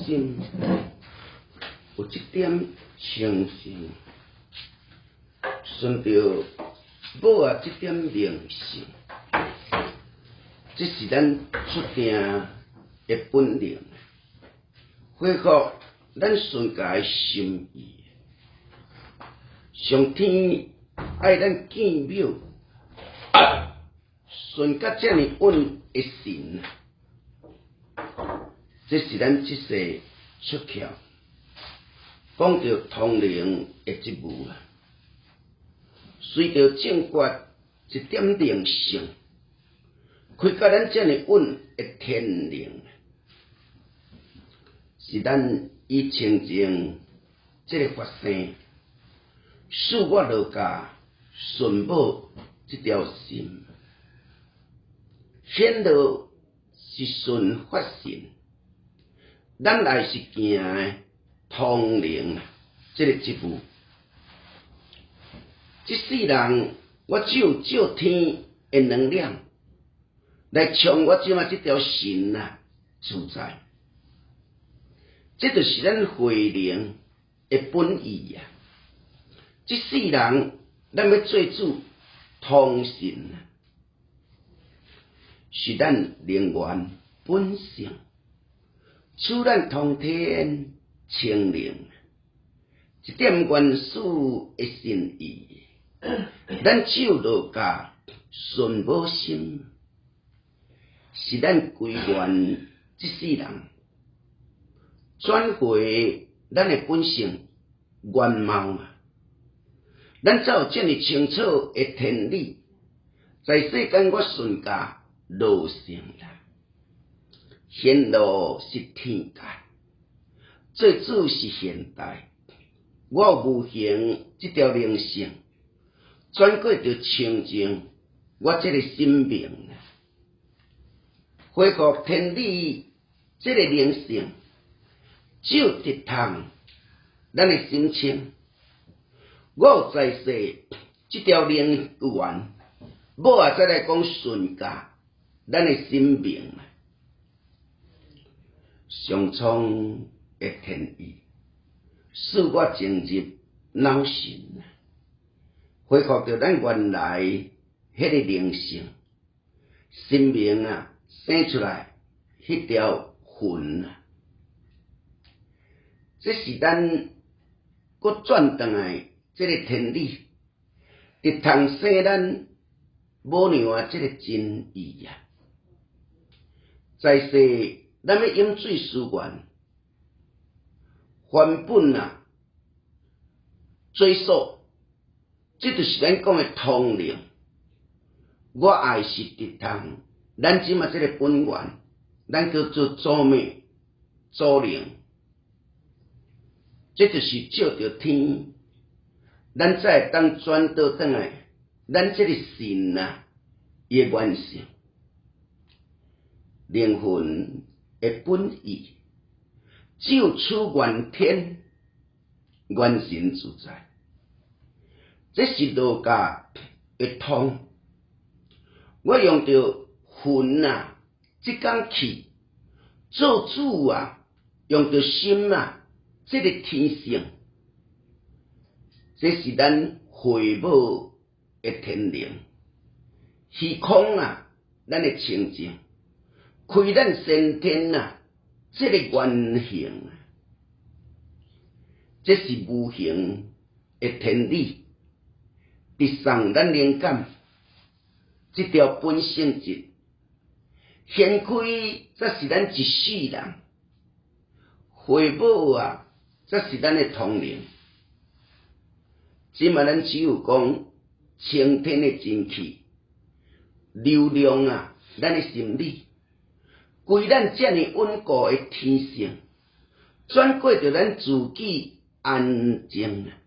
心有一点清醒，顺着某啊这点灵性，这是咱出定的本领，恢复咱顺家的心意。上天爱咱建庙，顺甲这么稳的神，这是咱这世出窍。讲到通灵的职务啊，随着正觉一点灵性，开甲咱这么稳的天灵，是咱以清净这个法身，使我落家顺保这条心，显露是顺法性，咱来是行的通灵这个职务。这世人我只有照天的能量来冲我即马这条心啊自在，这就是咱慧灵的本意啊。这世人咱要做主通神啊，是咱灵源本性，使咱通天清灵，一点元素的心意，咱只有落家顺保心，是咱归元这世人转回咱的本性原貌啊。咱才有这么清楚的天理，在世间我顺家路成啦，显露是天界，做主是现代。我无形这条灵性，转过着清净我这个心命，恢复天理这个灵性，只有一趟咱的心清。我有在世这条灵源，某啊再来讲顺家咱的心命，上苍的天意，使我进入脑神，恢复着咱原来迄个灵性，心命啊生出来迄条魂啊，这是咱搁转转来。这个天理，会通生咱某样啊，这个真意啊！在世，咱要饮水思源，原本啊，追溯，这就是咱讲的通灵。我爱是直通，咱即嘛这个本源，咱叫做祖命、祖灵，这就是照着天。咱才会当转倒转来，咱这个神啊，伊的原性、灵魂的本意，只有出原天、原神自在。这是道家的通。我用着魂啊，这工气做主啊，用着心啊，这个天性。这是咱回报的天灵，虚空啊，咱的清净，开咱先天啊，这个原形，这是无形的天理，直送咱灵感，这条本性质，显开则是咱一世人，回报啊，则是咱的通灵。即嘛，咱只有讲青天的真气流量啊，咱的心理归咱这么稳固的天性，转过着咱自己安静啊，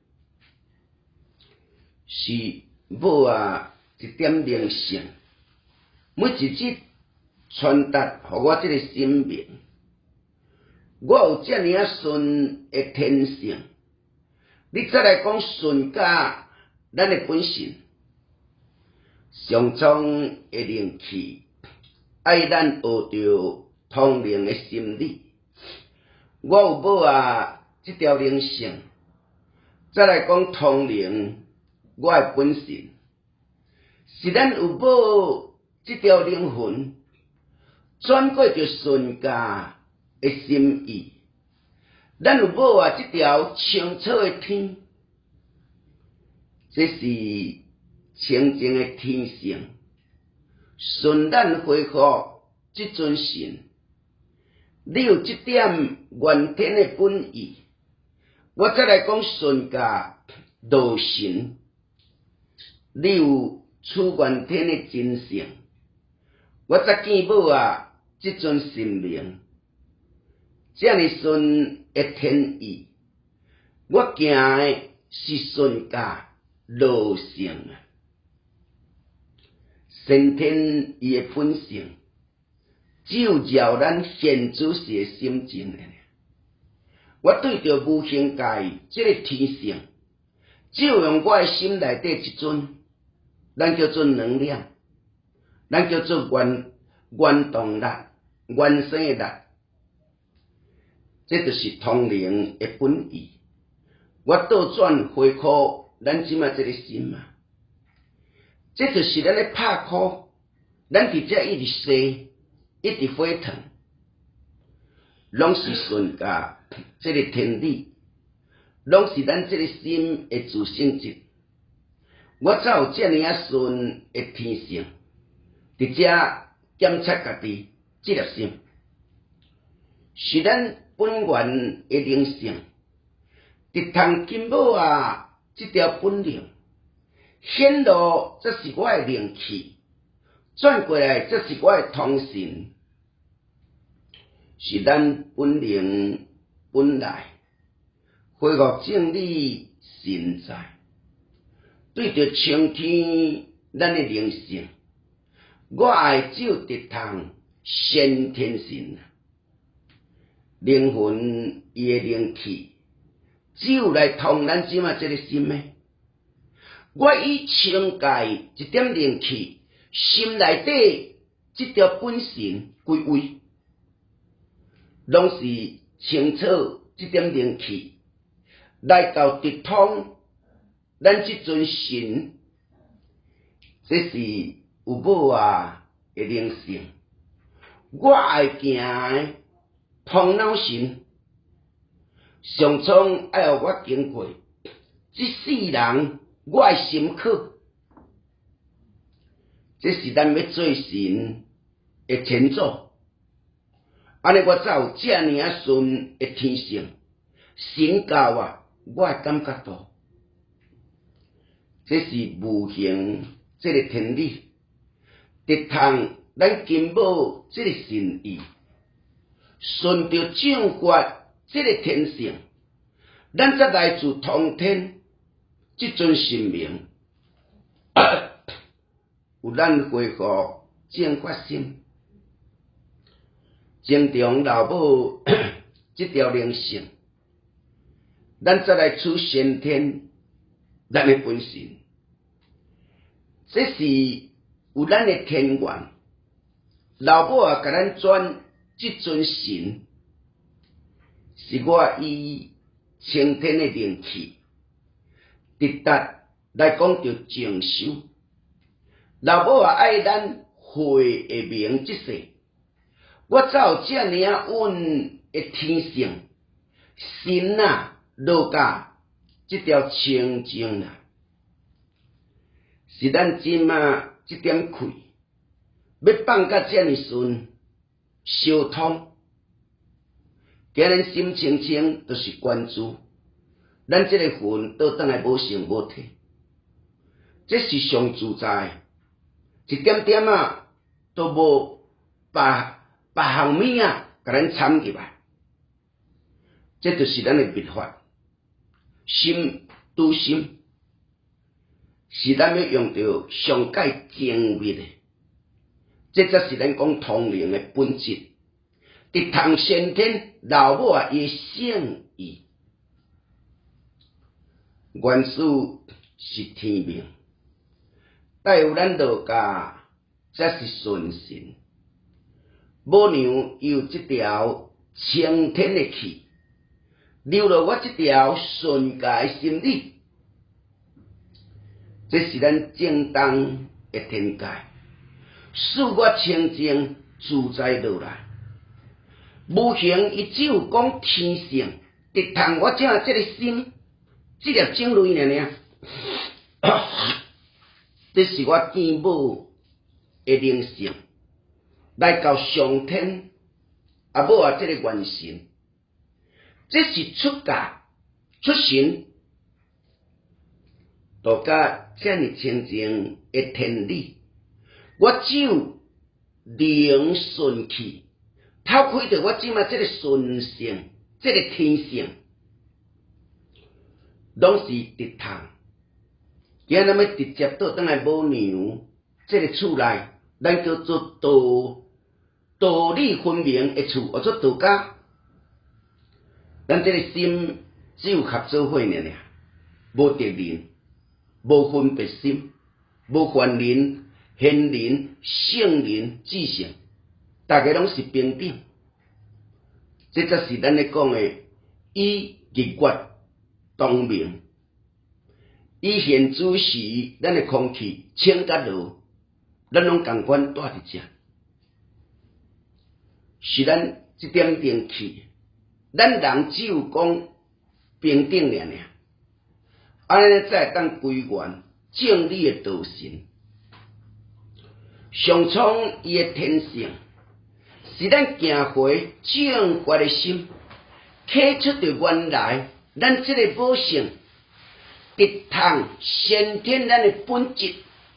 是无啊一点灵性，每一日传达给我这个生命，我有这么啊顺的天性。你再来讲顺家咱的本性，上苍的灵气，爱咱学着通灵的心理， 我有某啊，这条灵性，再来讲通灵，我的本性，是咱有某这条灵魂，转过着顺家的心意。咱有某啊，这条清楚的天，这是清净的天性，顺咱恢复这尊神。你有这点原天的本意，我再来讲顺家道神。你有处原天的真性，我再见某啊，这尊神明，这样顺的天意，我行的是顺家道性啊，先天伊的本性。只有照咱现主时的心情咧，我对着无形界这个天性，只有用我的心内底一尊，咱叫做能量，咱叫做原动力、原生的力，这就是通灵的本意。我倒转回复咱即马这个心啊，这就是咱咧拍鼓，咱伫遮一直说。一直沸腾，拢是顺家这个天理，拢是咱这个心的自性质。我才有这样啊顺的天性，伫遮检测家己这粒心，是咱本源的灵性，直通金某啊这条本灵显露，这是我的灵气。转过来，这是我的通神，是咱本灵本来恢复正理神在，对着青天咱的灵性，我爱只有直通先天神，灵魂伊的灵气，只有来通咱即马这个心的。我以清界一点灵气。心内底这条本神归位，拢是清楚这点灵气来到直通咱这尊神，这是有某啊的灵性。我爱行的通脑神，上苍爱互我经过这世人我的心课。这是咱要做神的前祖，安尼我才有这样啊顺的天性，神教啊，我的感觉到，这是无形这个天理，直通咱金宝这个神意，顺着正法这个天性，咱才来自通天这尊神明。有咱恢复正法心，正中老母这条灵性，咱再来取先天咱的本性，这是有咱的天缘。老母啊，甲咱转这尊神，是我以青天的灵气，直达来讲着静修。老母啊，爱咱会的明即世，我才有这样啊稳的天性，心啊落甲这条清净啊，是咱即马这点气，要放甲这样顺，相通。今日心清清，就是关注咱这个魂倒转来无成无体，这是上自在。一点点啊，都无别项物啊，甲咱掺入来，这就是咱的密法。心拄心，是咱要用到上界精密的，这才是咱讲通灵的本质。直通先天老母啊，伊圣意，元始是天命。带有咱道家，才是顺神。母娘有这条青天的气， 留了我这条顺家的心理，这是咱正当的天界，使我清净自在落来。无形伊只有讲天性，直通我正这个心，这粒种类尔。这是我见母的灵性，来到上天，啊无啊这个元神，这是出家出神，到甲这么清净的天理，我只有灵顺气，透开着我即马这个顺性，这个天性，拢是直通。今日要直接倒转来母娘这个厝内，咱叫做道理分明的厝，或者道家。咱这个心只有合作伙尔，无敌人，无分别心，无凡人、贤人、圣人、智性，大家拢是平等。这才是咱咧讲的以日月同明。以现主时，咱的空气清甲落，咱拢共款带伫遮，是咱这点定气。咱人只有讲平等尔，安尼才会当归元正理的道神。上苍伊的天性，是咱行回正觉的心，启出着原来咱这个母性。直通先天咱的本质，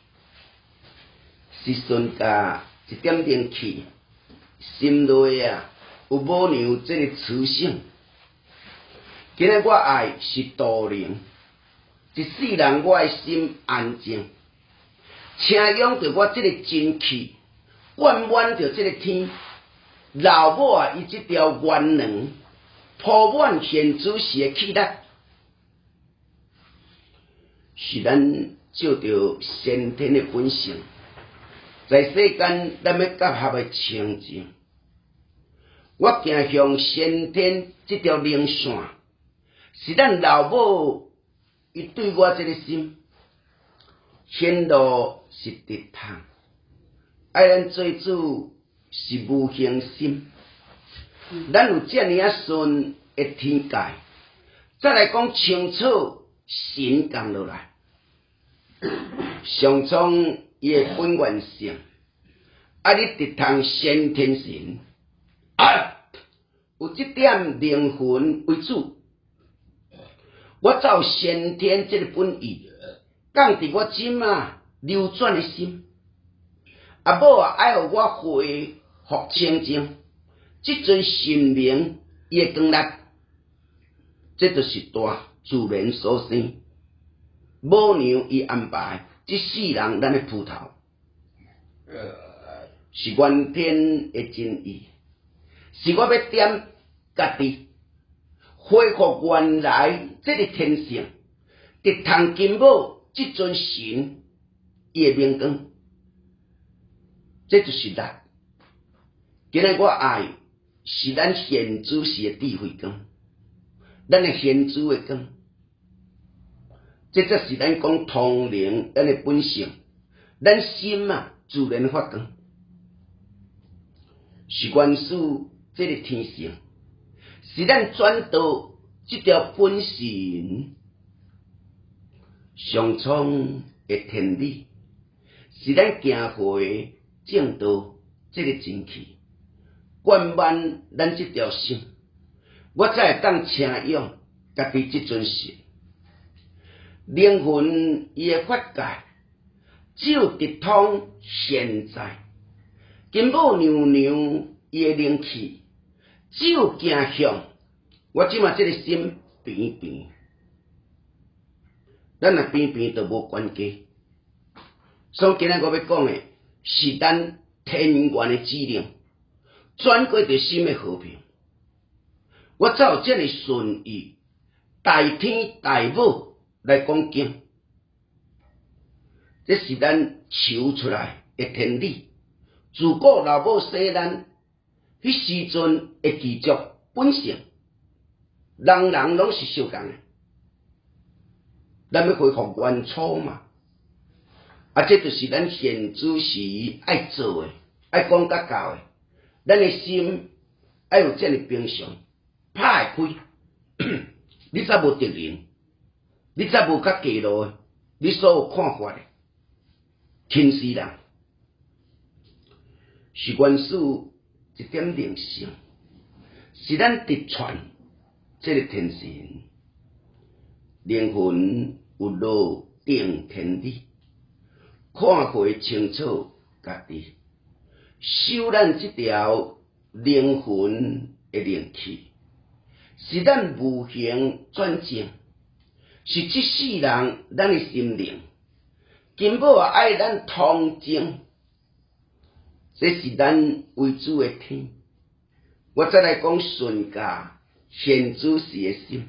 是顺家一点点气，心内啊有母娘这个雌性。今日我爱是道灵，一世人我的心安静，请用着我这个真气，灌满着这个天。老母啊，伊这条元能铺满现主时的气力。是咱照着先天的本性，在世间咱要结合的清净。我行向先天这条灵线，是咱老母伊对我这个心，显露是直通。爱咱做主是无形心，咱有这样啊顺的天界，再来讲清楚。神降落来，上苍伊的本源性，啊！你直通先天神，有这点灵魂为主。我照先天这个本意，降伫我即马流转的心，啊某啊爱互我恢复清净，即阵神明伊的光力，这就是大。自然所生，母娘伊安排，这世人咱的葡萄，是原天的真意，是我要点家己恢复原来这个天性，直通金母这尊神伊的明光，这就是咱。今日我爱是咱现主时的智慧光，咱的现主的光。这才是咱讲通灵咱的本性，咱心啊自然发光，是原始这个天性，是咱转到这条本性，上苍的天理，是咱行回正道这个真气，灌满咱这条心，我才会当请用家己这尊神。灵魂伊的法界，只有直通现在；金母娘娘伊的灵气，只有行向我即马这个心平平。咱若平平就无关系。所以今日我要讲的是咱天元的指令，转过着心的和平。我才有这个顺意，大天大母。来讲经，这是咱求出来的天理。自古老母生咱，迄时阵会记住本性。 人人拢是相共诶，咱要恢复原初嘛。这就是咱现主时爱做诶，爱讲甲教诶。咱诶心爱有这样平常，拍会开，你才无敌人，你才无甲记录诶，你所有看法诶，轻视人，是原始一点灵性，是咱直传这个天神，灵魂有路定天理，看会清楚家己。修咱这条灵魂的灵气，是咱无形转正，是这世人咱的心灵，根本爱咱同情，这是咱为主的天。我再来讲顺家现主时的心，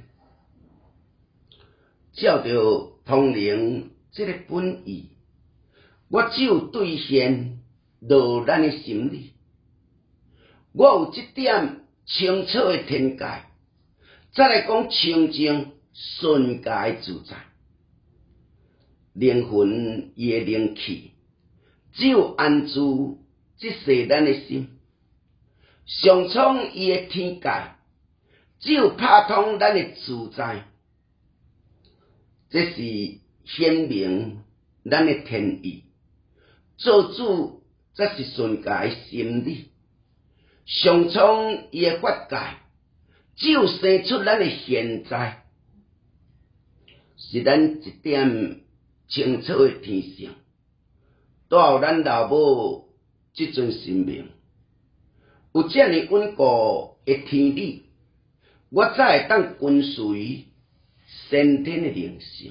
照着通灵这个本意，我只有兑现到咱的心里，我有这点清楚的天界，再来讲清净顺家的自在，灵魂伊的灵气，只有安住这世咱的心，上创伊的天界，只有拍通咱的自在，这是显明咱的天意，做主。这是顺家的心理，上创伊的法界，只有生出咱的现在，是咱一点清楚的天性，带有咱老母这尊生命，有这样稳固的天理，我才会当跟随先天的灵性，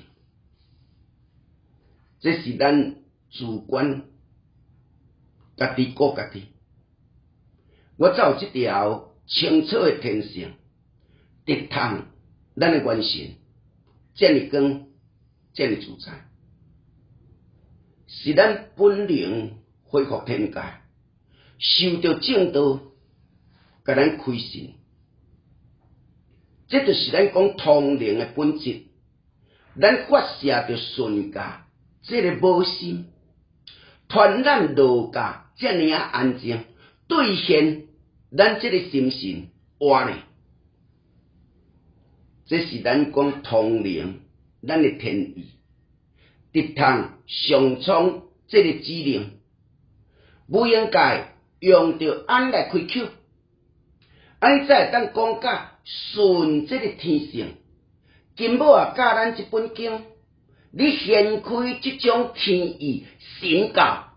这是咱主观。家己顾家己，我才有这条清楚的天性，直通咱的元神，这么光，这么自在，是咱本灵恢复天界，受到正道，甲咱开心，这就是咱讲通灵的本质，咱发射着顺家这个母心，传咱道家。这么安静，兑现咱这个心神活呢？这是咱讲通灵，咱的天意，直通上创这个指令，不应该用着安来开口，安才当讲甲顺这个天性，根本教咱这本经，你掀开这种天意神教。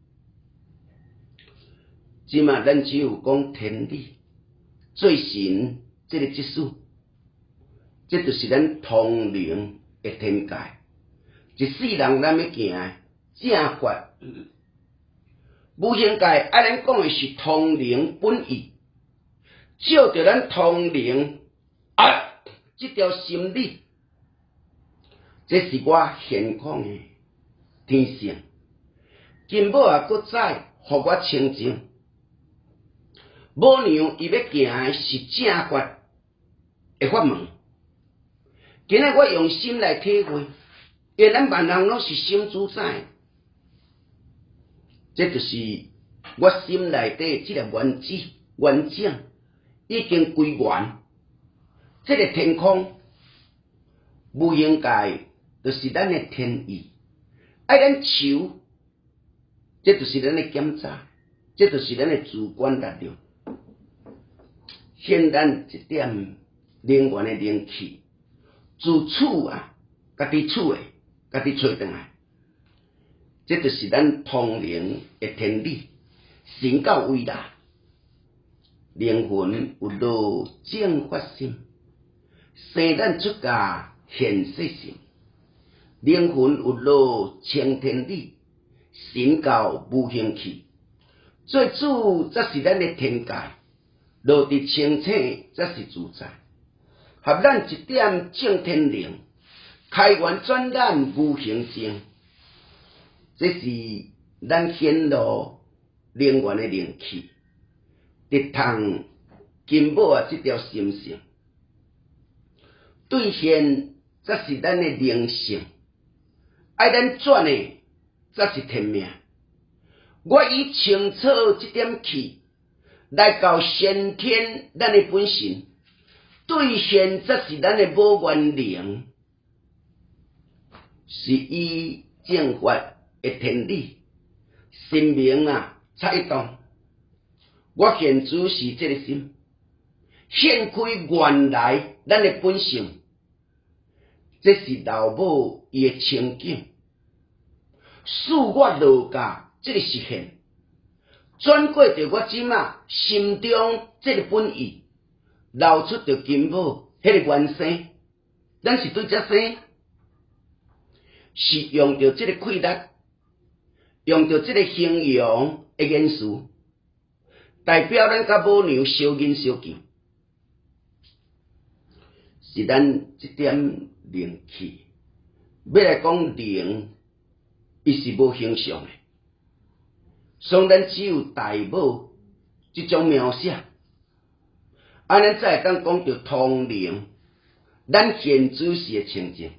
即嘛，咱只有讲天理、最神这个技术，这就是咱通灵的天界。一世人咱要行的正法，无形界爱咱讲的是通灵本意，照着咱通灵这条心理，这是我现况的天性，根本啊，搁再互我清净。母娘伊要行的是正法的法门，今日我用心来体会，因为咱万人拢是心主宰，这就是我心内底这个原子完整已经归元，这个天空无形界就是咱的天意，爱咱求，这就是咱的检查，这就是咱的主观力量。显咱一点灵源的灵气，自处啊，家己处的，家己找回来，这就是咱通灵的天理，神教伟大，灵魂有路正法心，生咱出家现世心，灵魂有路清天理，神教无形气，最主则是咱的天界。落地清醒才是自在，合咱一点正天灵，开源转染无形性，这是咱显露灵源的灵气，直通根本啊这条心性， 兑现则是咱的灵性，爱咱转的则是天命。我以青草这点气来到先天咱的本性，兑现则是咱的无缘灵，是以正法的天理，生命才会动。我现主是这个心，现开原来咱的本性，这是老母伊的情景，使我落家这个实现，转过着我即马心中这个本意，流出着金母迄个原生，咱是对这生，是用着这个气力，用着这个形容的元素，代表咱甲母娘相认相见，是咱这点灵气。要来讲灵，伊是无形象的，所以咱只有大母这种描写，咱才会当讲着通灵，咱现主时的情境。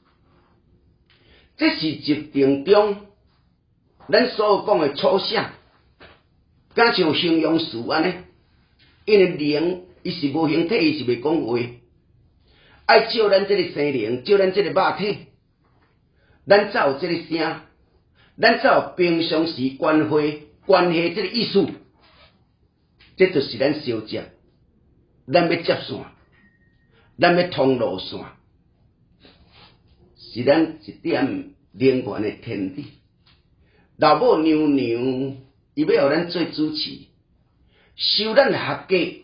这是集定中咱所讲的初写，敢像形容词安尼，因为灵伊是无形体，伊是袂讲话，爱照咱这个生灵，照咱这个肉体，咱才有这个声，咱才有平常时关系这个意思，这就是咱小接，咱要接线，咱要通路线，是咱一点灵源的天理。老母娘娘伊要互咱做主持，收咱的学价，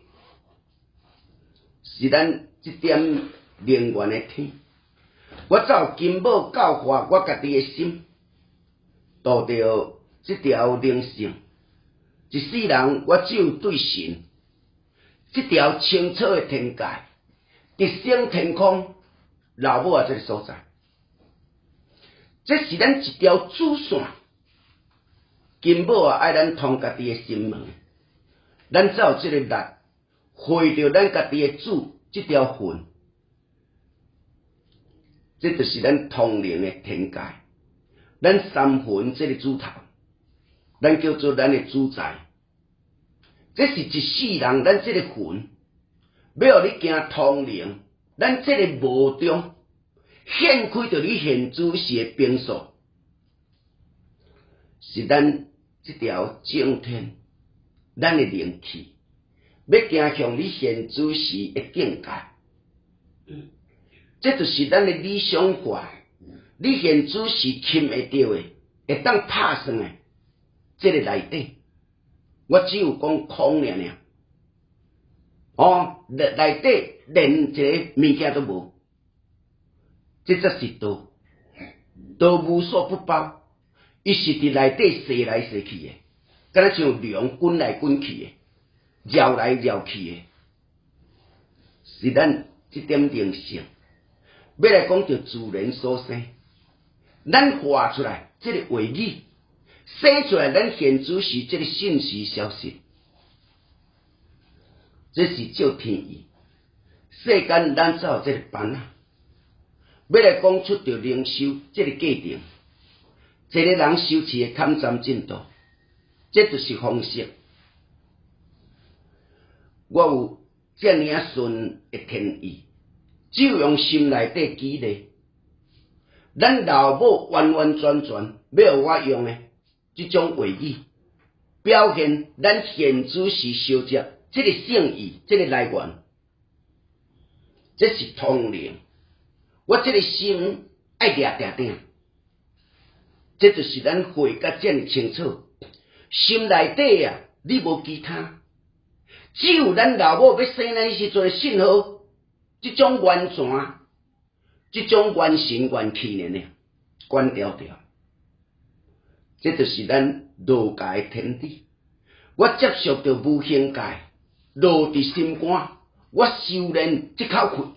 是咱这点灵源的天。我照金母教化我家己的心，度着这条灵性。一世人我只有对神，这条清澈的天界，直升天空，老母这个所在，这是咱一条主线。金母爱咱通家己的心门，咱才有这个力，回着咱家己的主这条魂。这就是咱通灵的天界，咱三魂这个主头，咱叫做咱的主宰。这是一世人，咱这个魂要互你行通灵，咱这个无中显开着你现主时的变数，是咱这条正天，咱的灵气，要行向你现主时的境界。这就是咱的理想化，你现主是钦会到的，会当拍算的，这个内底，我只有讲空尔尔，内底连一个物件都无，这才是道，道无所不包，伊是伫内底踅来踅去的，敢若像龙滚来滚去的，绕来绕去的，是咱这点灵性。要来讲着自然所生，咱画出来这个话语，生出来咱现主时这个信息消息，这是照天意。世间咱才有这个班要来讲出着灵修这个界定，一个人修持的坎站进度，这就是方式。我有这样顺的天意。只有用心内底积累，咱老母完完全全要我用的这种话语，表现咱现主时修接这个圣意，这个来源，这是通灵。我这个心爱抓定，这就是咱会甲这么清楚。心内底你无其他，只有咱老母要生咱时阵信号。这种完全，这种完神完气呢，关条条，这就是咱道界的天理。我接受着无形界，落伫心肝，我修炼这口气，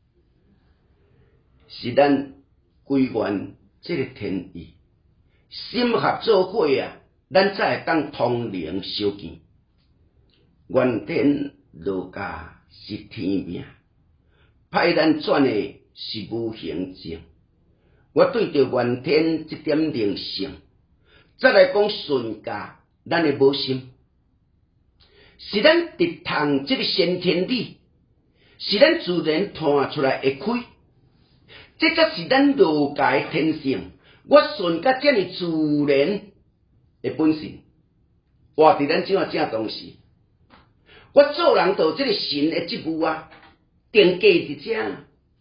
是咱归元这个天意，心合作伙咱才会当通灵相见。原天道家是天命。 派咱转的是无形性。我对着原天这点灵性，再来讲顺家，咱的无心，是咱直通这个先天理，是咱自然弹出来会开，这才是咱儒家的天性。我顺甲这么自然的本性，活伫咱正当时，我做人就这个神的职务啊，定价伫这。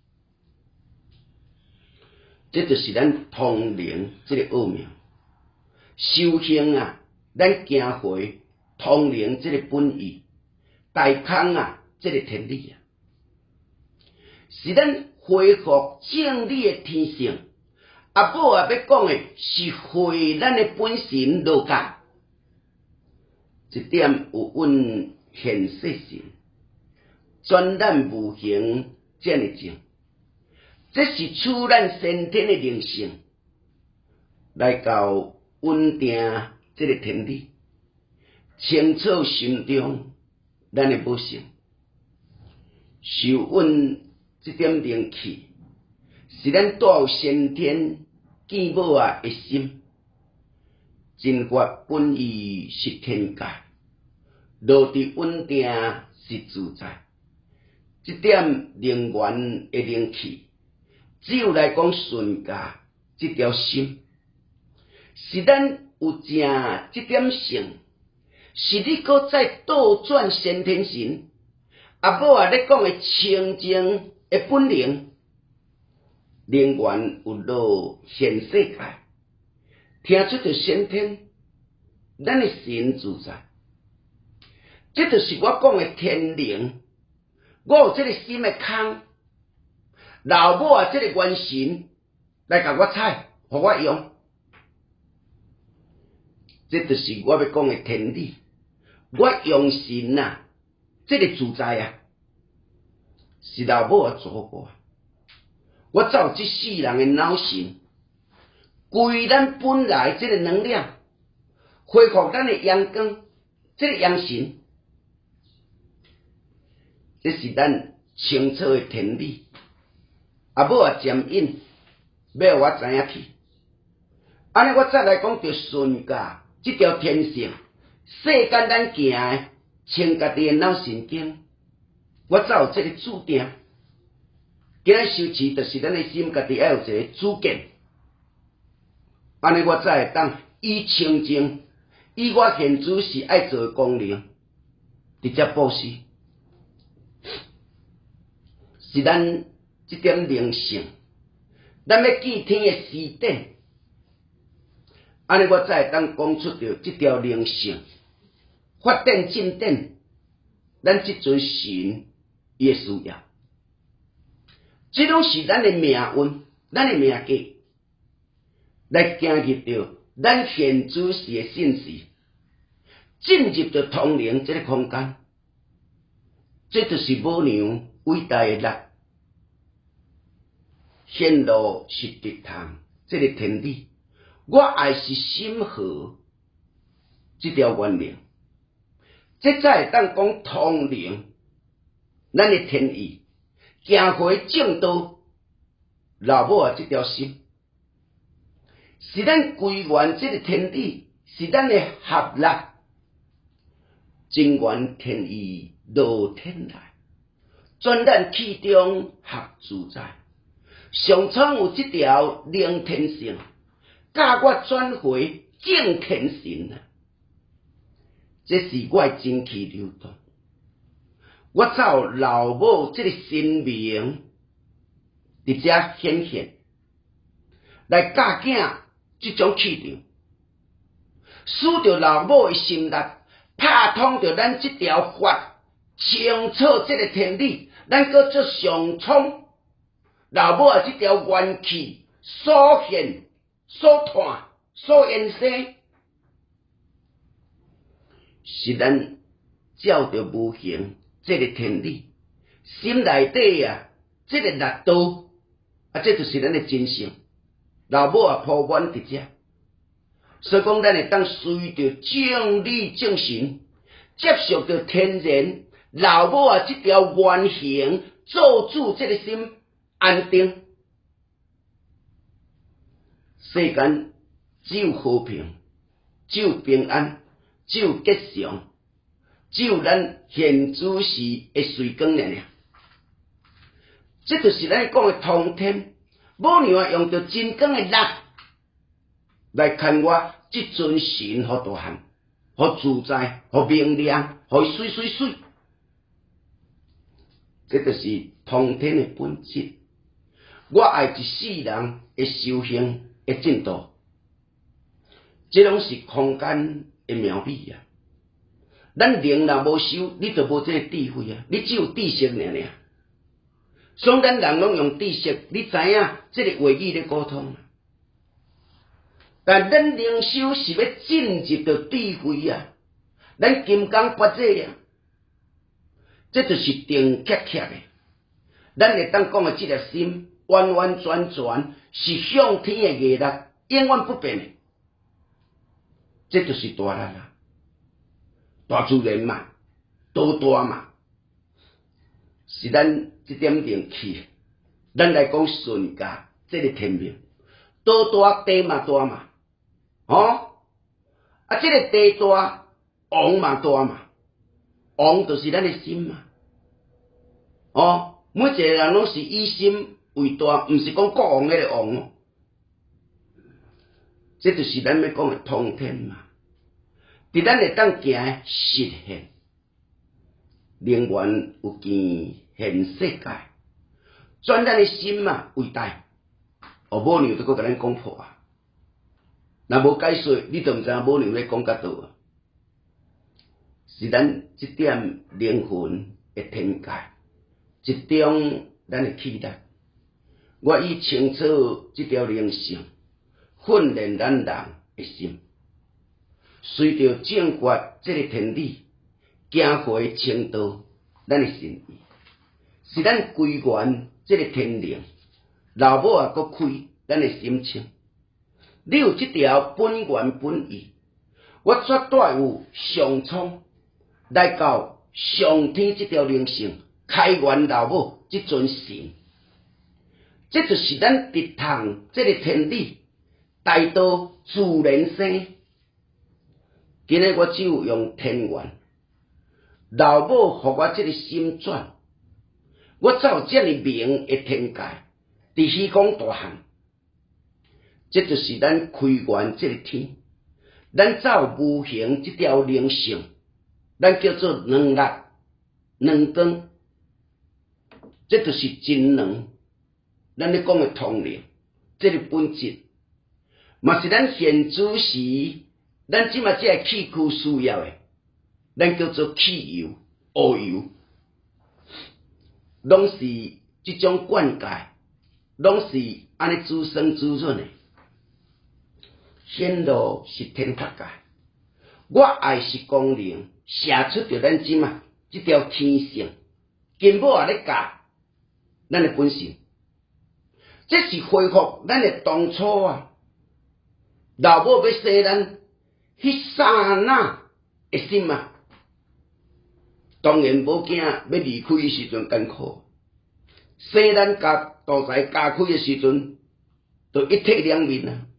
这就是咱通灵这个奥妙，修行啊，咱行回通灵这个本意，大空啊，这个天理啊，是咱恢复正理的天性。阿宝啊，要讲的是回咱的本性儒家，一点有阮现世性，专咱无形这样正。这是处咱先天的灵性，来到稳定这个天理，清楚心中咱的无性，受稳这点灵气，是咱带有先天见母啊的心，真觉本意是天界，落地稳定是自在，这点灵源的灵气。只有来讲顺家这条心，是咱有正这点性，是你搁再倒转先天神。阿母啊，咧讲的清净的本灵，灵源有落现世界，听出着先天，咱的神自在。这就是我讲的天灵，我有这个心的空。老母啊，这个元神来甲我采，互我用，这就是我要讲的天理。我用神啊，这个自在啊，是老母啊做过。我照这世人的脑神，归咱本来这个能量，恢复咱的阳光，这个阳神，这是咱清楚的天理。阿母啊，渐引要我知影去，安尼我再来讲着顺家这条天性，世间咱行的，清家己的脑神经，我才有这个注定。今日修持就是咱的心家己要有一个主见，安尼我才会当以清净，以我现主是爱做的功能，直接布施，是咱。这点灵性，咱要祭天的施典，安尼我才会当讲出着这条灵性，发展进展，咱这尊神伊的需要，这拢是咱的命运，咱的命格，来行入着咱现主时的信息，进入着通灵这个空间，这就是母娘伟大的力。显露是直通，这个天理，我爱是心和这条原理，这才会当讲通灵，咱的天意，行回正道，老母啊这条心，是咱归元这个天理，是咱的合力，真元天意落天来，转咱气中合自在。上苍有这条灵天性，教我转回正天神啊！这是我的精气流动，我才有老母这个神明伫遮显现，来教囝这种气场，使着老母的心力，拍通着咱这条法，清楚这个天理，咱搁做上苍。老母啊，这条元气所现、所传、所延伸，是咱照着无形这个天理，心内底啊，这个力道啊，这就是咱的真性。老母啊，普遍伫遮，所以讲咱会当随着正理正神，接受着天然老母啊这条原形。 做主这个心安定。世间只有和平，只有平安，只有吉祥，只有咱现主时的水光尔。这就是咱讲的通天。母娘啊，用着真光的力来看我这尊神，互大汉，互自在，互明亮，互伊水水水。这就是通天的本质。我爱一世人的修行的进度，这拢是空间的妙美啊！咱灵若无修，你就无这个智慧啊！你只有知识尔。所以咱人拢用知识，你知影这个话语咧沟通。但咱灵修是要进入到智慧啊！咱金刚不这啊，这就是定确确的。咱会当讲的这粒心，完完全全是向天的业力，永远不变的。这就是大力啦，大自然嘛，多大嘛，是咱这点灵气。咱来讲顺家，这个天命，多大地嘛大嘛，啊，这个地大，王嘛大嘛，王就是咱的心嘛，每一个人拢是以心为大，毋是讲国王那个王哦。这就是咱要讲的通天嘛。伫咱会当行的实现，灵源有见现世界，转咱的心嘛为大。母娘都搁甲咱讲破啊，若无解说，你就毋知影母娘咧讲甲倒啊。是咱这点灵魂的天界。一种咱的期待，我以清楚这条灵性训练咱人的心，随着正觉这个天理，行回程道咱的心意，是咱归元这个天灵，老母啊，搁开咱的心情。你有这条本源本意，我绝对有上苍来到上天这条灵性。开源老母这尊神，这就是咱直通这个天理，大道自然生。今日我只有用天元，老母互我这个心转，我才有这么明的天界，伫虚空大汉。这就是咱开源这个天，咱才有无形这条灵性，咱叫做两力两光。这就是真能，咱咧讲的通灵，这个本质，嘛是咱现主时，咱即嘛这个气躯需要的，咱叫做气油、乌油，拢是这种灌溉，拢是安尼滋生滋润的。显露是天法界，我爱是光灵，写出着咱即嘛这条天性，根本也咧教。咱的本性，这是恢复咱的当初啊！老母要生咱，迄刹那的心啊，当然无惊要离开的时阵艰苦。生咱甲大财加开的时阵，就一体两面啊！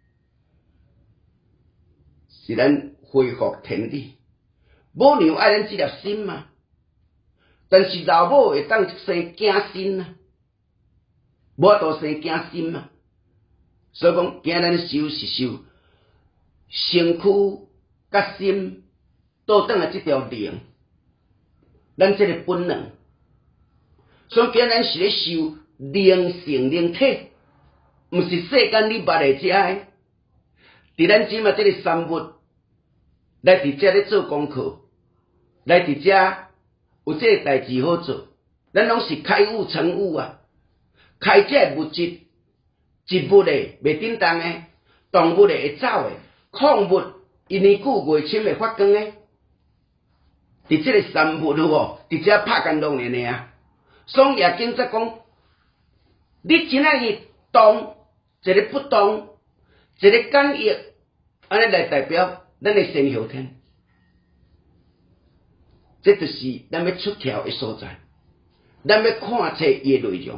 是咱恢复天理，母娘爱咱这粒心嘛。但是老母会当生囝心啊，无法度生囝心嘛。所以讲，今咱修是修身躯甲心倒转来这条灵，咱这个本能。所以今咱是咧修灵性灵体，毋是世间你捌会食的。伫咱即嘛这个三物来伫遮咧做功课，来伫遮。有这个代志好做，咱拢是开悟成悟啊！开这物质，植物的袂叮当的，动物的会走的，矿物一年久月深会发光的，伫这个三物有无？伫这拍干弄的尔。所以也经则讲，你今仔日动，一个不动，一个简易，安尼来代表咱的先后天。这就是咱要出窍的所在。 咱要看册伊诶内容，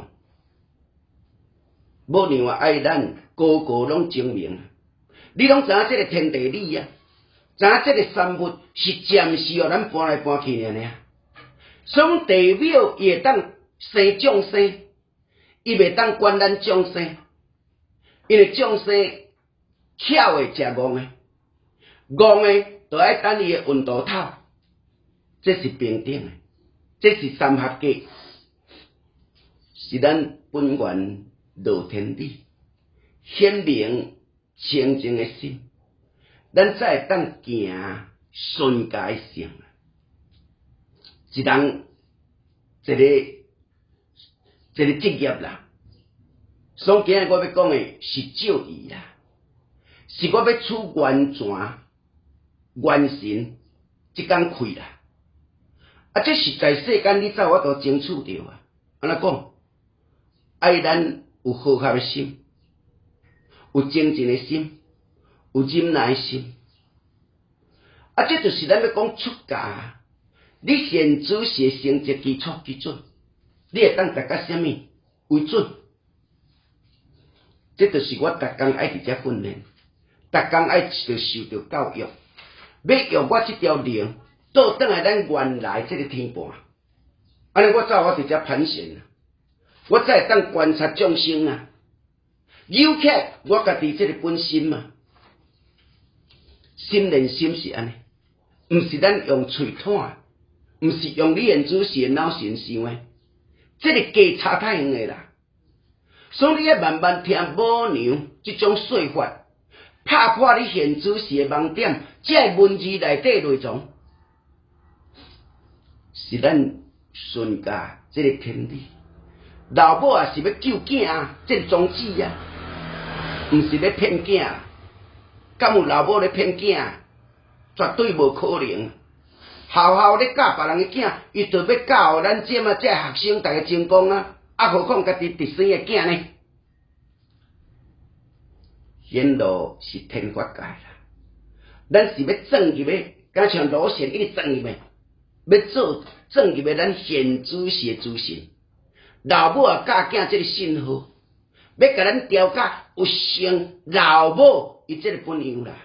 无另外爱咱个个拢精明。你拢知影这个天地理啊，知影这个三物是暂时互咱搬来搬去尔。所以地庙伊会当生众生，伊袂当管咱众生，因为众生巧诶食戆诶，戆诶就爱等伊诶运道头，这是平等诶，这是三合格，是咱本源道天理显明清净诶心，咱才会当行顺家诶性。一人一个职业啦，所以今日我要讲的是教义啦，是我要出完全完成即工开啦。啊，这是在世间你走我都争取着啊。安怎讲？爱咱有好合的心，有精进的心，有忍耐的心。啊，这就是咱要讲出家。你现主是成绩基础基准，你会当达到什么为准？这就是我逐工爱伫遮训练，逐工爱受着教育，要用我这条灵倒转来咱原来这个天盘。安尼我走我伫遮盘旋啊，我才会当观察众生啊，扭起我家己这个本心啊。心连心是安尼，毋是咱用喙喘。毋是用你现主是脑神想诶，这个价差太远诶啦。所以你要慢慢听母娘这种说法，拍破你现主是诶盲点，这文字内底内容是咱顺家这个天理。老母也是要救囝啊，这个宗旨啊，毋是咧骗囝啦。敢有老母咧骗囝？绝对无可能。好好咧教别人诶囝，伊就要教互咱这么这学生大家成功啊！啊，何况家己直生诶囝呢？显露是天法界啦，咱是要转入诶，敢像螺旋一直转入诶，要做转入诶，咱现主是诶主神。老母啊教囝这个信号，要甲咱调教有成老母伊这个本样啦，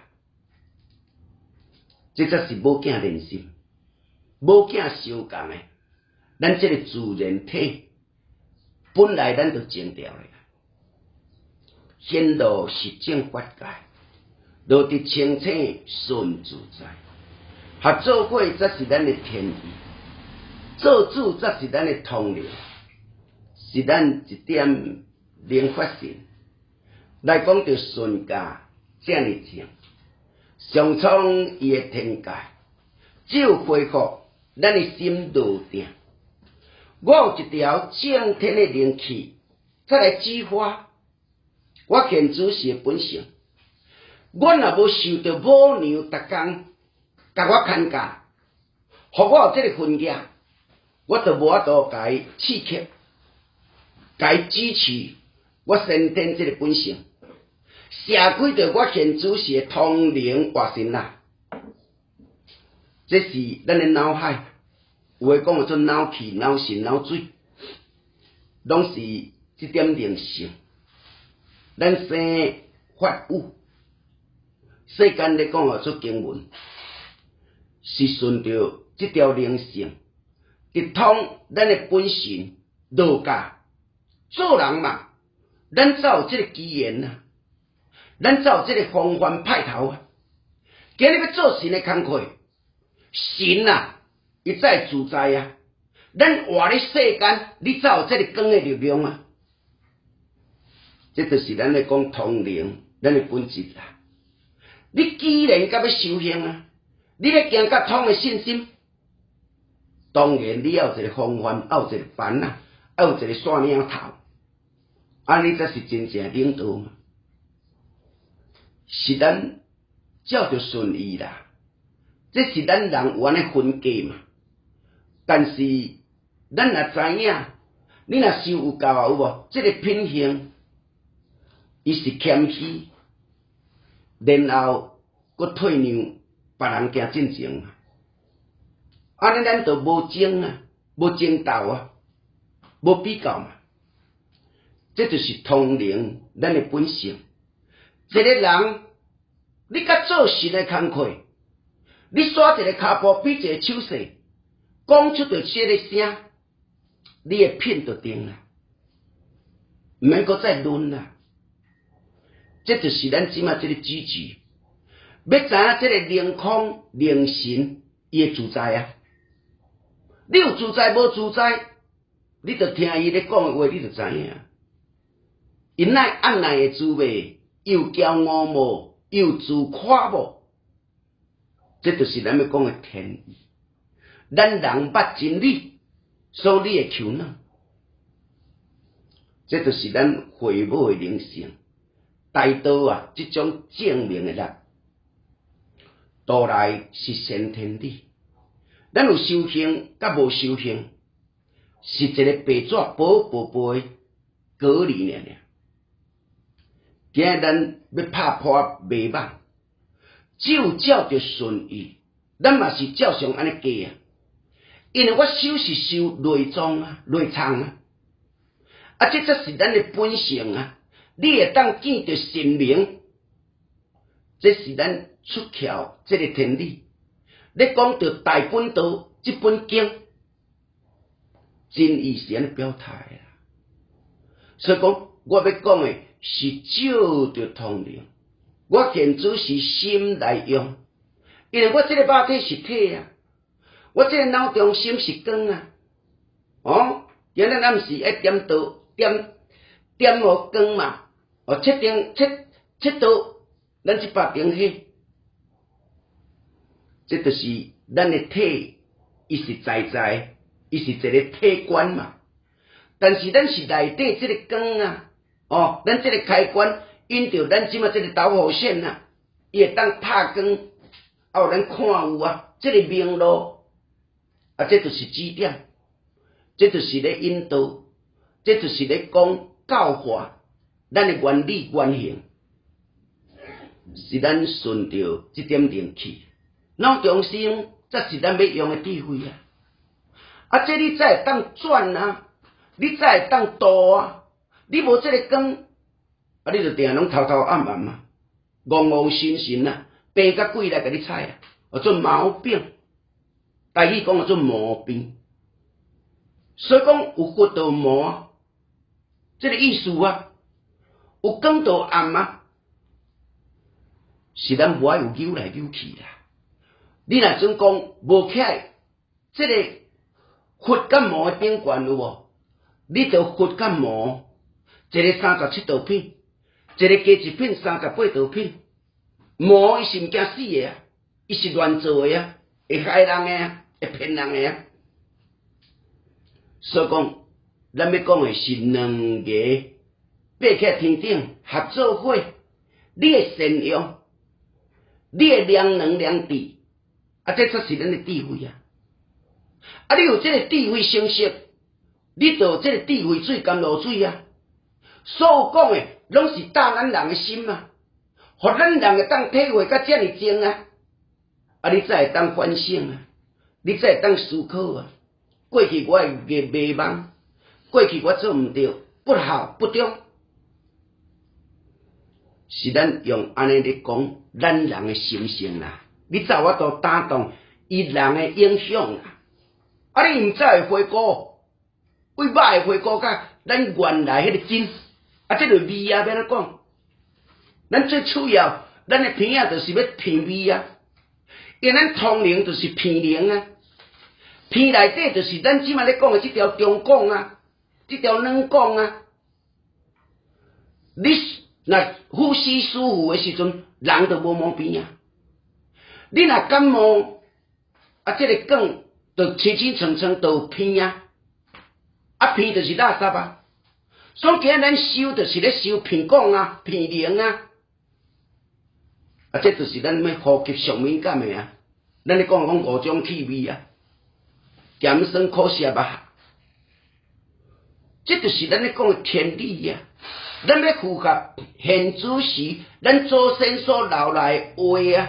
这才是母囝连心。母囝相共诶，咱这个自然体本来咱就正调诶，显露是正法界，落伫清醒顺自在，合作伙则是咱诶天意，做主则是咱诶统领，是咱一点灵发性来讲着顺家这样正，上苍伊诶天界，只有恢复。咱的心路定，我有一条正天的灵气，再来激发我现主是的本性。我若无受到母娘逐工甲我牵架，互我有这个分野，我就无法度甲伊刺激，甲伊支持我先天这个本性，社会着我现主是的通灵化身啦。这是咱的脑海，有诶讲做脑气、脑神、脑水，拢是这点灵性。咱生发物，世间咧讲做经文，是顺着这条灵性，直通咱的本性道家。做人嘛，咱才有这个机缘啊，咱才有这个方法派头啊。今日要做神的工课。神啊，伊才自在啊！咱活咧世间，你才有这个光的力量啊！这就是咱咧讲通灵，咱的本质啦。你既然甲要修行啊，你咧行甲通的信心，当然你要有一个方法，要有一个板啊，要有一个线领头，安尼才是真正领导嘛。是咱照着顺意啦。这是咱人有安尼分界嘛，但是咱若知影，你若修有够啊，有无？这个品行，伊是谦虚，然后佮退让别人行进前啊，安尼咱就无争啊，无争斗啊。 无比较嘛。这就是通灵咱的本性。一个人，你甲做神的工课，你耍一个骹步比一个手势，讲出着这个声，你的品就定啦，毋免搁再论啦。这就是咱即马这个主旨，要知影这个灵空灵神伊的自在啊。你有自在无自在，你就听伊咧讲的话，你就知影。因乃按捺的滋味，又骄傲无，又自夸无，这就是咱要讲的天意。咱人捌真理，所以你会求呢？这就是咱会母的灵性。大道啊，这种证明的力，道来是先天理。咱有修行，甲无修行，是一个白纸薄薄薄的果理尔。今日咱要拍破迷惘，只有照着顺意，咱嘛是照常安尼过啊。因为我修是修内脏啊、内藏啊，这才是咱的本性啊。你会当见着神明，这是咱出窍这个天理。你讲到大本道这本经，真意是安尼表态啊。所以讲，我要讲的是照着通灵，我现主是心来用，因为我这个肉体是体啊，我这个脑中心是光啊。今日咱毋是爱点道点无光嘛？切道，咱这把灯火，这就是咱的体，伊是在，伊是一个体观嘛。但是咱是内底这个光啊，咱这个开关，因着咱即马这个导火线啊，伊会当拍光，有咱看有啊，这个明路这就是指点，这就是咧引导，这就是咧讲教化。咱的原理原形，是咱顺着这点灵气，脑中心才是咱要用的智慧啊！这你才会当转啊，你才会当度啊！你无这个光，你就定拢偷偷暗暗嘛，戆戆神神啊，病甲鬼来甲你踩啊，做毛病。台语讲做毛病，所以讲有佛道魔，这个意思啊。有光就暗啊，是咱无爱有扭来扭去啦。你若准讲无起来，这个佛甲魔的顶悬有无？你着佛甲魔，一个37道品，一个加一品38道品。魔伊是毋惊死的啊，伊是乱做的啊，会害人的啊，会骗人的啊。所以讲，咱要讲的是两个。爬起天顶合作伙，你的善用，你的良能良智，这才是咱的智慧啊！你有这个智慧成色，你就有这个智慧水甘露水啊！所有讲的拢是打咱人的心啊，互咱人会当体会甲遮尔精啊！你才会当反省啊，你才会当思考啊！过去我的迷茫，过去我做毋对，不好不中。是咱用安尼咧讲，咱人的心性啦，你早我都打动伊人的影响啦。你毋知会回顾，为歹的回顾甲咱原来迄个真，这个味要安怎讲？咱最主要，咱的鼻就是要鼻味啊，因为咱通灵就是鼻灵啊，鼻内底就是咱即马咧讲的这条中讲啊，这条软讲啊，你。那呼吸舒服的时阵，人就无毛病啊。你若感冒，这个梗就清清澄澄就有鼻啊，鼻就是垃圾啊。所以今日咱修就是咧修鼻讲啊、鼻灵啊，这就是咱要呼吸上敏感的啊。咱咧讲5种气味啊，咸酸苦涩啊，这就是咱咧讲的天理啊。咱要符合现主时咱祖先所留来的话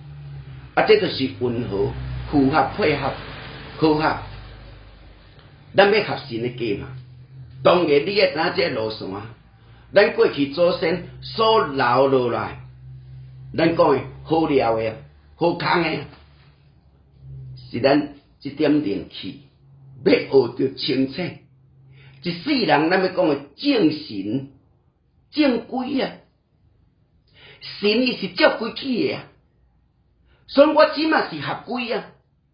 这就是温和、符合、配合、合合。 咱要合神的家嘛。当然，你要知这路线，咱过去祖先所留落来，咱讲的好料的、好康的，是咱这点灵气要学着清醒。一世人咱要讲的正神、正规啊，神伊是照规矩的啊，所以我即嘛是合规啊。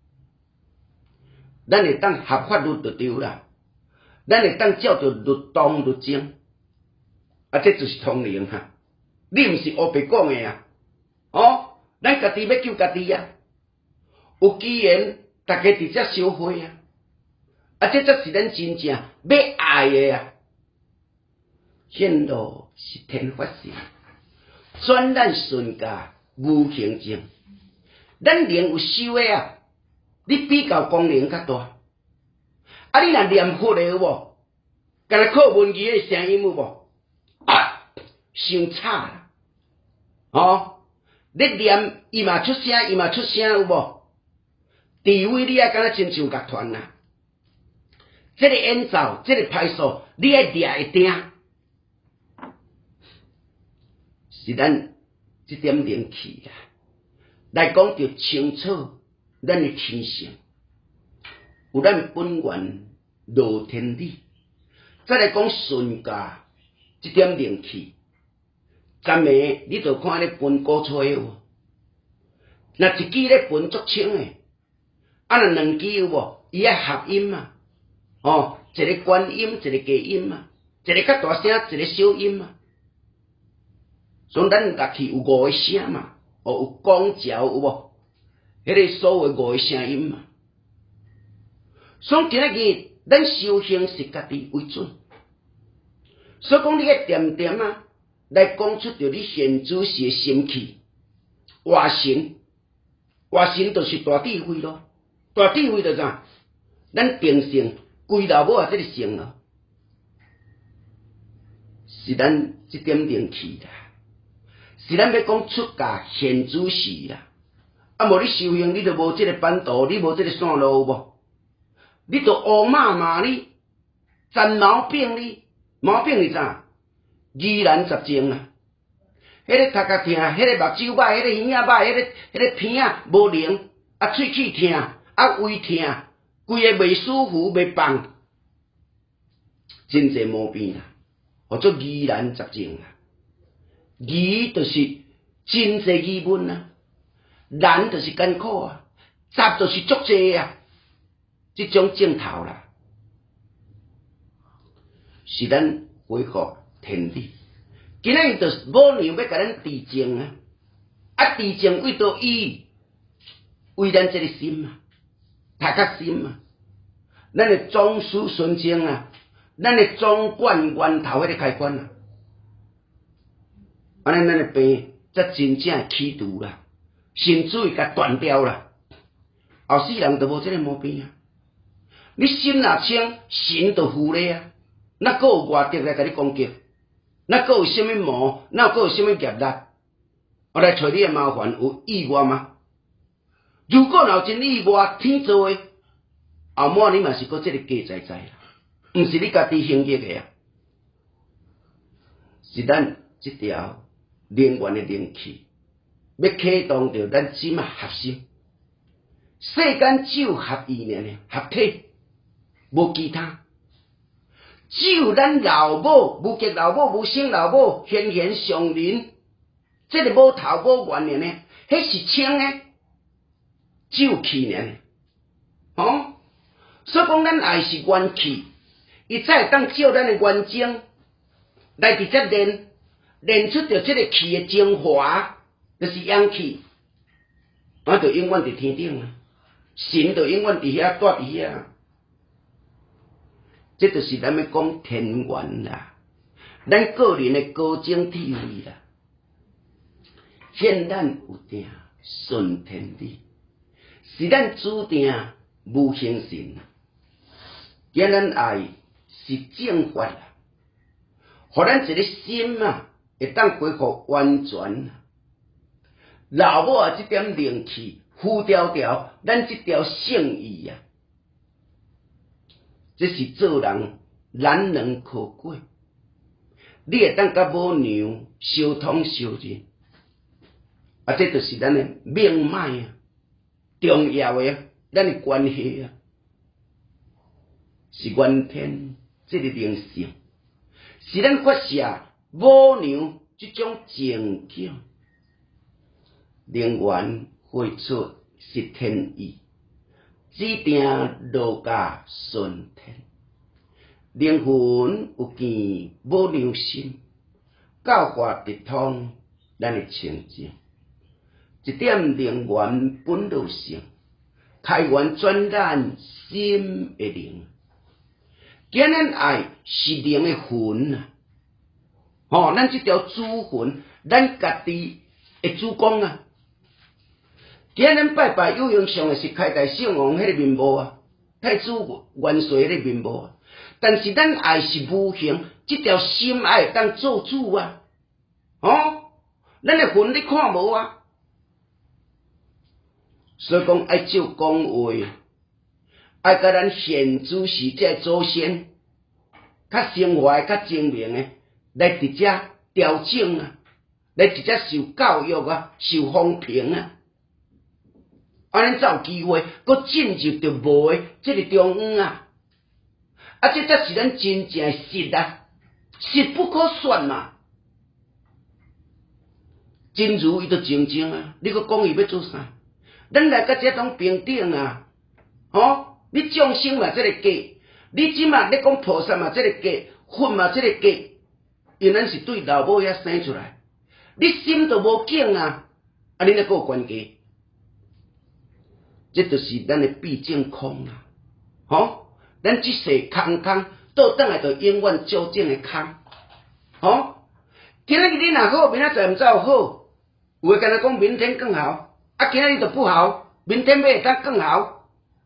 咱会当合法律就对啦，咱会当照着律当律正，啊，这就是通灵哈。你毋是黑白讲的啊，哦，咱家己要救家己啊。有机缘，大家直接收回啊，啊，这才是咱真正要爱的啊。显露是天发性，转咱顺家无形证。咱灵有修的啊。你比较功能较大，啊！你若念佛的有无？敢若靠文字的声音有无？啊，伤差啦！哦，你念伊嘛出声，伊嘛出声有无？除非你啊，敢若亲像乐团啦，这个演奏，这个拍数，你爱抓会定，是咱这点灵气啦。来讲着清楚。咱的天性有咱本源罗天理，再来讲顺家这点灵气，昨暝你就看咧分鼓吹有，若一支咧分足清诶，啊，若两支有无？伊爱合音嘛，哦，一个关音，一个低音嘛，一个较大声，一个小音嘛，所以咱乐器有五个声嘛，哦，有广调有无？迄个所谓五个声音嘛，所以今日咱修行是家己为准，所以讲你个点点啊，来讲出着你现主时的心气，化神，化神就是大智慧咯，大智慧就啥？咱定性归老母啊，这个性咯，是咱这点灵气啦，是咱要讲出家现主时啦。啊，无你修行，你就无这个版图，你无这个线路有无？你就乌麻麻你，占毛病你，毛病是啥？疑难杂症啊！迄个头壳痛，迄个目睭歹，迄个耳仔歹，迄个鼻仔无灵，啊喙齿痛，啊胃痛，规个袂舒服，袂放，真侪毛病啦，或者疑难杂症啦。疑就是真侪疑问啊。难就是艰苦啊，杂就是足济啊，这种症头啦，是咱恢复天理。今仔日就是母娘要甲咱治症啊，啊治症为着伊，为咱这个心啊，大家心啊，咱的总司纯正啊，咱的总管源头迄个开关啊，安尼咱的病才真正会起除啦。神主伊甲断掉啦，后世人就无这个毛病啊！你心若清，神就护你啊！那个有外敌来甲你攻击，那个有什么魔，那个有什么业力，我来找你的麻烦有意外吗？如果有真意外，天做的，后末你嘛是搁这个假在在啦，毋是你家己行业的啊，是咱这条灵源的灵气。要启动着咱即嘛合心，世间只有合意尔，合体，无其他。只有咱老母、无结老母、无生老母、贤贤上人，这个无头无源尔，迄是清的，只有气尔。哦，所以讲咱爱是元气，伊才会当照咱的元精来直接练出着这个气的精华。就是阳气，啊，就永远伫天顶啊，神就永远伫遐住伫遐，这就是咱要讲天元啦，咱个人的高精智慧啦，现咱有定顺天理，是咱注定无形神，今咱爱是正法啦，互咱一个心啊，会当恢复完全。老母啊，这点灵气浮条条，咱这条圣意啊， 这是做人难能可贵。你会当甲母娘相通相认，啊，这就是咱的命脉啊，重要的咱的关系啊，是原天这个灵性，是咱发射母娘这种情景，灵源会出是天意，指定落家顺天。灵魂有见母娘心，教化直通咱的清净。一点灵源本路性，开源转染心的灵。今日爱是灵的魂啊！咱这条主魂，咱家己的主公啊！今日拜拜有形上的是开大圣王迄个面貌啊，太子元帅迄个面貌啊。但是咱爱是无形，这条心爱当做主啊！咱的魂你看无啊？所以讲爱照讲话，爱甲咱现主是这祖先，较生活的、较精明的，来直接调整啊，来直接受教育啊，受风评啊，安尼才有机会，佮进入着无的这个中央啊。这才是咱真正的实啊，实不可算嘛。真如伊就静静啊，你佮讲伊要做啥？咱来甲这种平等啊，你众生嘛这个假，你即嘛咧讲菩萨嘛这个假，佛嘛这个假，因咱是对老母遐生出来，你心都无境啊，你咧个关系，这就是咱的毕竟空啊，咱即世空倒转来就永远究竟的空，今仔日你若好，明仔载毋知有好，有诶敢若讲明天更好，今仔日就不好，明天要会当更好，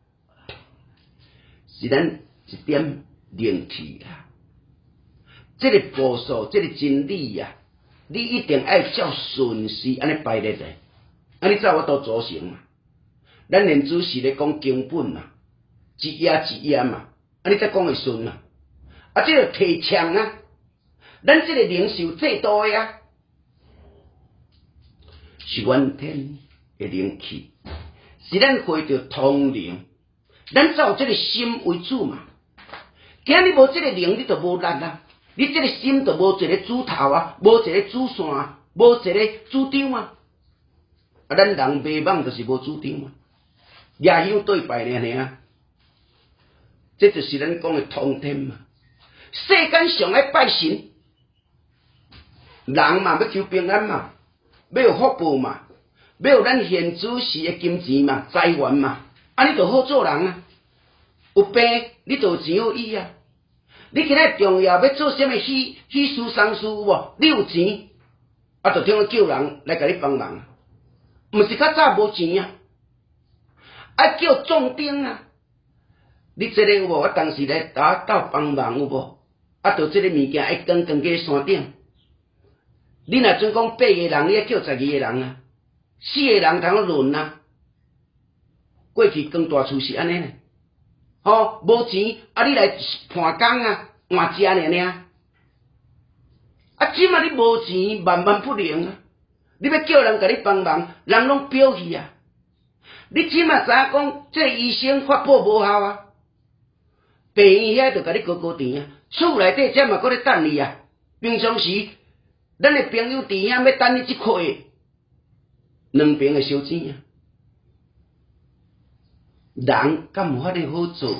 是咱一点灵气啦。这个步数，这个真理啊，你一定爱照顺序安尼排列的，安尼才有法度组成嘛。咱连主是咧讲经本嘛。一页一页嘛，你才讲会顺嘛。这个提倡啊，咱这个领袖制度的啊，是原天的灵气，是咱回到通灵，咱才有这个心为主嘛。今日你无这个灵，你就无力啊，你这个心就无一个主头啊，无一个主线啊，无一个主张啊。咱人袂茫就是无主张啊，夜香对拜尔。这就是咱讲的通天嘛。世间上爱拜神，人嘛要求平安嘛，要有福报嘛，要有咱现主时的金钱嘛、财源嘛，你就好做人啊。有病你就有钱有医啊。你今仔重要要做什么喜事丧事有无？你有钱，就听叫人来甲你帮忙，毋是较早无钱啊，叫壮丁啊。你这个有无？我当时来斗帮忙有无？就这个物件爱扛去山顶。你若准讲8个人，你叫12个人啊，4个人通轮啊。过去扛大厝是安尼呢，无钱你来盘工啊，换食尔。即马你无钱，万万不能啊！你要叫人甲你帮忙，人拢表去啊。你即马知影讲，这医生发报无效啊。病院遐就甲你高甜啊，厝内底才嘛搁咧等你啊。平常时，咱的朋友伫遐要等你1块，2边的烧钱啊。人敢有法度好做？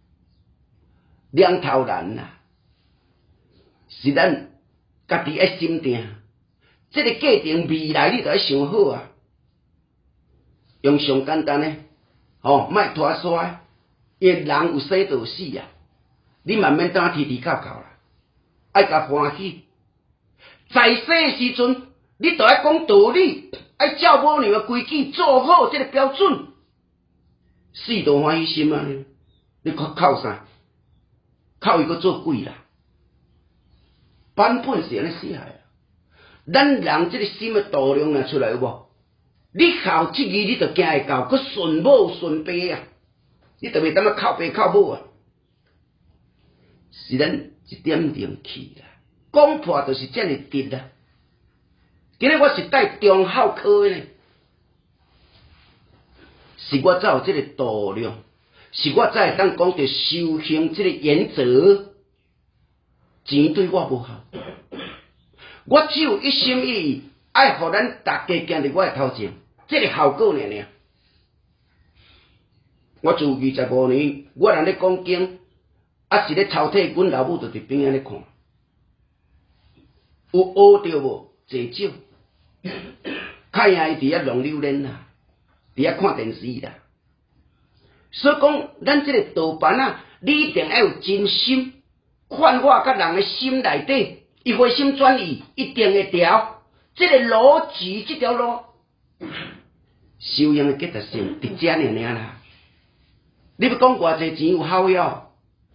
两头难啊，是咱家己爱心定。这个过程未来你就要想好啊。用上简单的，莫拖沙。因为人有生就有死啊，你慢慢等天靠啦，爱甲欢喜。在世的时阵，你就爱讲道理，爱照母娘的规矩做好这个标准，死都欢喜心啊！你靠啥？靠伊个做鬼啦！版本是安尼写的，咱人这个心的度量拿出来有无？你靠这字你就惊会到，佮顺母顺爸啊！你特别当靠爸靠母啊！ 是咱一点灵气啦。讲破就是这么直啦。今日我是带中校科的呢，是我才有这个度量，是我才会当讲着修行这个原则。钱对我无效，我只有一心一意爱互咱大家行伫我的头前，这个效果尔。我自25年，我人咧讲经，是咧抄体，阮老母就伫边仔咧看，有学着无？济少，看赢伊伫遐弄榴莲啦，伫遐看电视啦。所以讲，咱这个道班啊，你一定要有真心。看我甲人的心内底，伊回心转意，一定会调。这个逻辑，这条路，修养的结实性，伫遮尔啦。你要讲偌济钱有效药，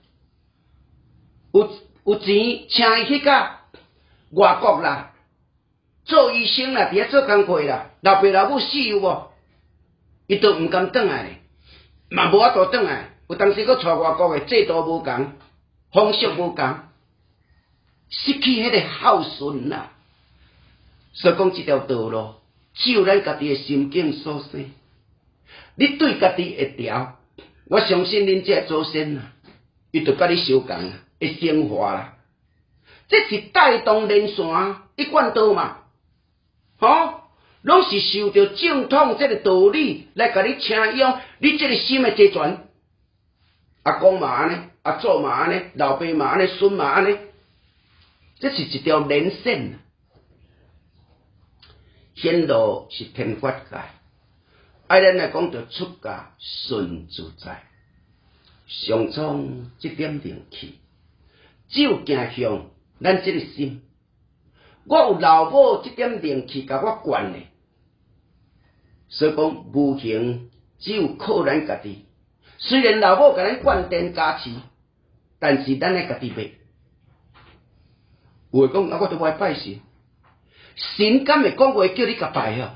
有钱请伊去甲外国啦，做医生啦，伫遐做工课啦，老爸老母死有无？伊都毋甘转来咧，嘛无法度转来。有当时佫带外国的制度无共。方式无共，失去迄个孝顺啦。所以讲，这条道路只有咱家己的心境所生。你对家己会调，我相信恁这祖先啊，伊就甲你相共啦，会升华啦。这是带动连线一贯道嘛，拢是受着正统这个道理来甲你请用，你这个心的结传。阿公嘛安尼，阿祖嘛安尼，老爸嘛安尼，孙嘛安尼，这是一条连线。显露是天发界，爱咱来讲着出家顺自在，上苍这点灵气，只有行向咱这个心。我有老母这点灵气甲我灌的，所以讲无形只有靠咱家己。虽然老母甲咱灌电加持，但是咱来家己卖。有诶讲我都爱拜神，神敢会讲话叫你甲拜哦？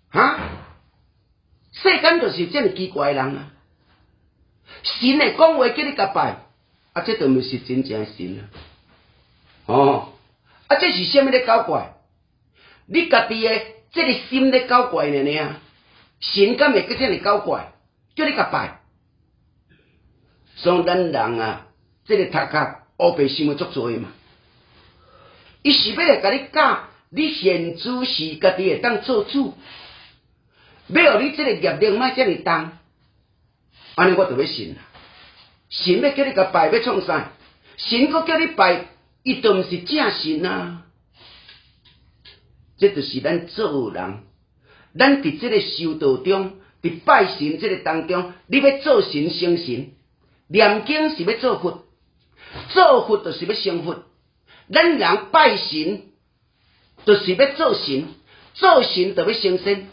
世间就是这么奇怪的人啊！神会讲话叫你甲拜，这就毋是真正的神啊！这是啥物咧搞怪？你家己的这个心咧搞怪呢？神敢会叫这么搞怪，叫你甲拜？所以咱人啊，这个读壳乌白想的足多嘛。伊是要来甲你教，你现主是家己会当做主，要互你这个业力莫这么重，安尼我就要信啦。神要叫你甲拜，要创啥？神搁叫你拜，伊就毋是正神啊。这就是咱做人，咱伫这个修道中，伫拜神这个当中，你要做神成神。念经是要做佛，做佛就是要成佛。咱人拜神，就是要做神，做神就要成仙。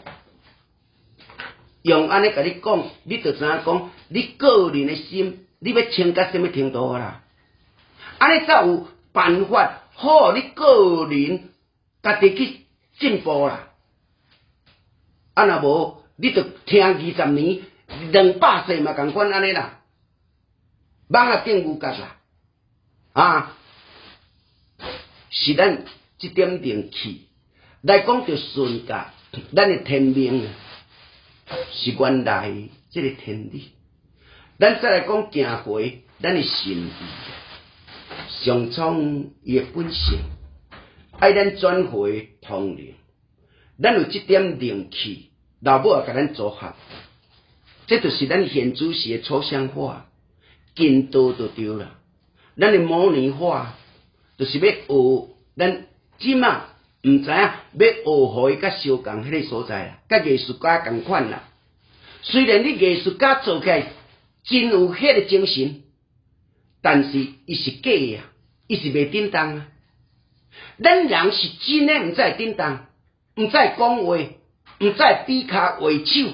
用安尼甲你讲，你就知影讲，你个人的心，你要清到什么程度啦？安尼才有办法，好，你个人家己去进步啦。若无，你就听20年、200岁嘛，共款安尼啦。网啊顶有角啦，是咱这点灵气来讲着顺家，咱的天命是原来这个天理。咱再来讲行回咱的神意，上苍伊的本性，爱咱转回通灵。咱有这点灵气，老母也甲咱组合，这就是咱现主时的抽象化。见道就对啦，咱的模拟化就是要学，咱即马毋知影要学互伊甲相共迄个所在啦，甲艺术家共款啦。虽然你艺术家做起来真有迄个精神，但是伊是假的啊，伊是袂振动啊。咱人是真诶，毋知振动，毋知讲话，毋知比骹画手，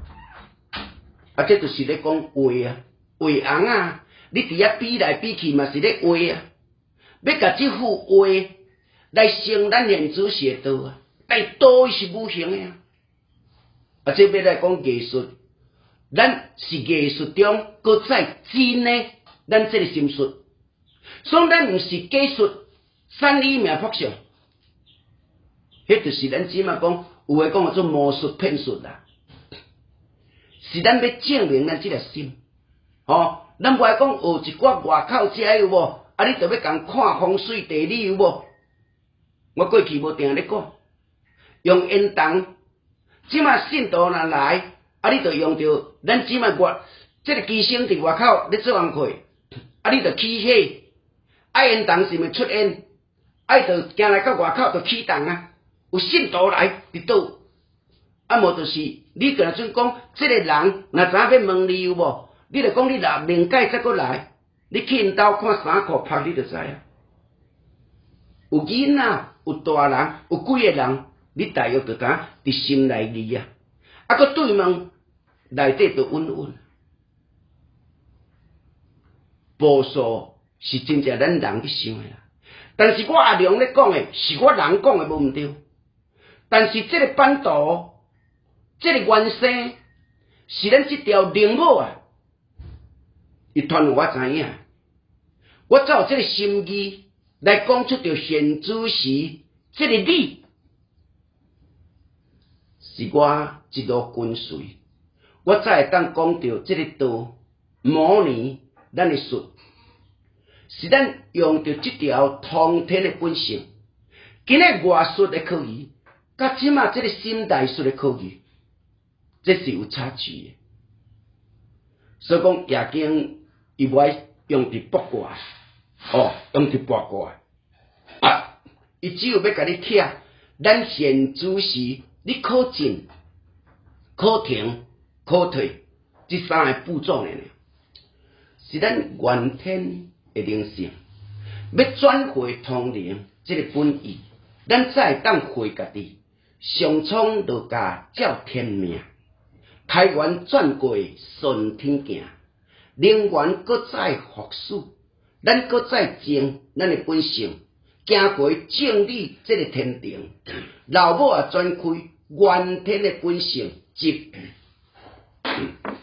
这就是咧讲话啊。画红啊，你伫遐比来比去嘛是咧画啊，要甲这幅画来成咱现主邪道啊，但道是无形的啊。这要来讲艺术，咱是艺术中搁再真的咱这个心术， 所以咱毋是假术散理命卜相，迄就是咱即马讲有诶讲做魔术骗术啦，是咱要证明咱即个心。咱无爱讲学一寡外口遮有无？你着要共看风水地理有无？我过去无定咧讲，用缘动，即马信徒若来，你着用着咱即马即个机身伫外口咧做工课，你着起火，缘动是咪出烟？着行来到外口着起动啊！有信徒来伫倒，无就是你个阵讲，即个人若知影要问你有无？你着讲你若另解再过来，你去因兜看衫裤拍，你就知影。有囡仔，有大人，有几个人，你大约就敢伫心内里啊，佮对问内底就稳稳。无数是真正咱人去想的啦，但是我阿良咧讲的是我人讲的无毋对，但是这个版图，这个原生是咱这条灵母啊。伊传互我知影，我才有这个心机来讲出着现主时，这个理是我一路跟随，我才会当讲着这个道模拟咱的术，是咱用着这条通天的本性。今日外术的科技，甲即马这个心内术的科技，这是有差距的。所以讲夜经。伊无爱用伫卜卦，用伫卜卦，伊只有要甲你拆咱现主时，你可进、可停、可退，这三个步骤呢，是咱原天的灵性，要转回通灵这个本意，咱才会当回家己，上苍就甲照天命，开元转过顺天行。灵源搁再复始，咱搁再证咱的本性，行过正理这个天庭，老母也转开原天的本性，即